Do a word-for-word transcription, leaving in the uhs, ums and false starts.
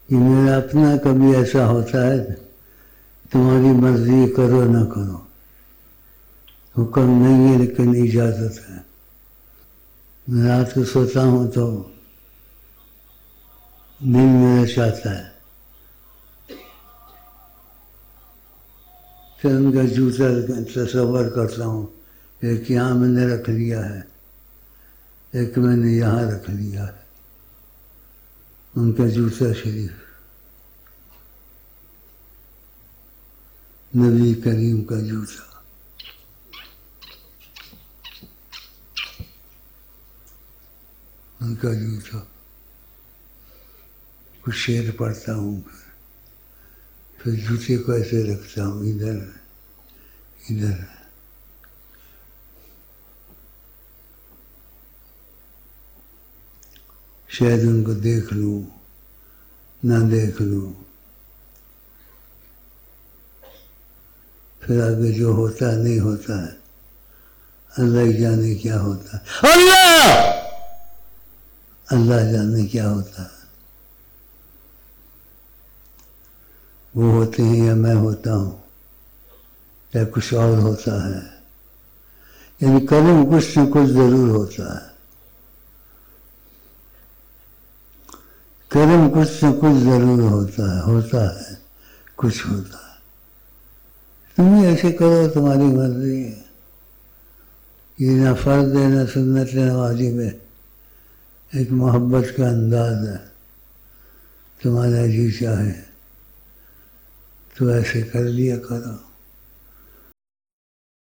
کہ میرا اپنا کبھی ایسا ہوتا ہے تمہاری مرضی کرو نہ کرو، حکم نہیں ہے لیکن اجازت ہے۔ میں رات کو سوتا ہوں تو نیند میرا چاہتا ہے پھر ان کا جوتا تصور کرتا ہوں، ایک یہاں میں نے رکھ لیا ہے، ایک میں نے یہاں رکھ لیا ہے، ان کا جوتا شریف، نبی کریم کا جوتا۔ ان کا جوتا کچھ شعر پڑھتا ہوں، پھر پھر جوتے کو ایسے رکھتا ہوں ادھر ادھر۔ شاید ان کو دیکھ لوں نہ دیکھ لوں، پھر آگے جو ہوتا ہے نہیں ہوتا ہے، اللہ ہی جانے کیا ہوتا ہے، اللہ اللہ جانے کیا ہوتا ہے، وہ ہوتے ہیں یا میں ہوتا ہوں یا کچھ اور ہوتا ہے، یعنی کرم کچھ نہ کچھ ضرور ہوتا ہے، کرم کچھ نہ کچھ ضرور ہوتا ہے، ہوتا ہے کچھ ہوتا ہے، تم ہی ایسے کرو تمہاری مرضی ہے، یہ نہ فرض ہے نہ سنت ہے نہ واجب ہے، ایک محبت کا انداز ہے، تمہارا جی چاہے تو ایسے کر لیا کرو۔